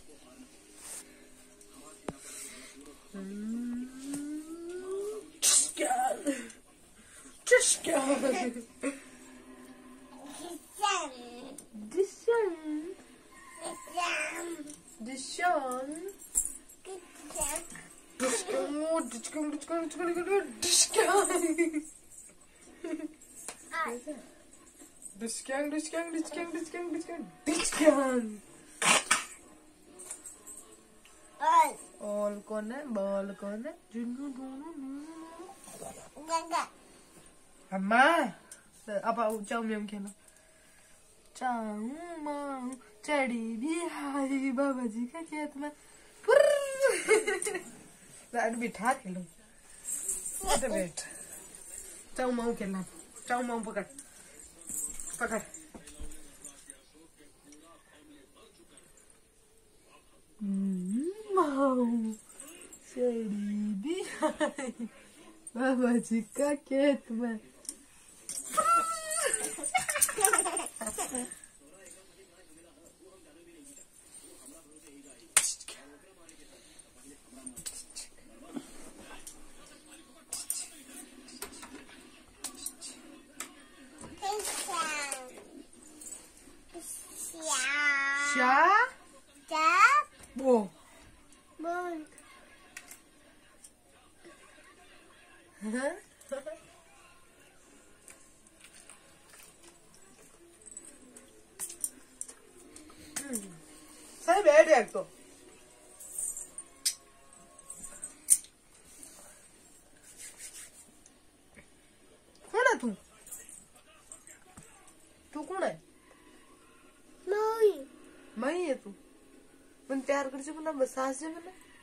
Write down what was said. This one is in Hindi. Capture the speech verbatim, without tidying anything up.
Discount, discount, discount, discount, discount, discount. All कौन है? Ball कौन है? अम्मा, अब आओ चाऊ में खेलो. चाऊ माऊ चढ़ी भी आई बाबा जी का खेत में. लाड बिठा खेलो. Wait a minute. चाऊ माऊ खेलना. चाऊ माऊ पकड़. पकड़. माऊ चढ़ी भी आई बाबा जी का खेत में. Sha? Bo. Bon. सही बैठ एक तो. कौन है तू? तू कौन है? Mãe. मई है तू. मन तयार कर से बना बसास से बना.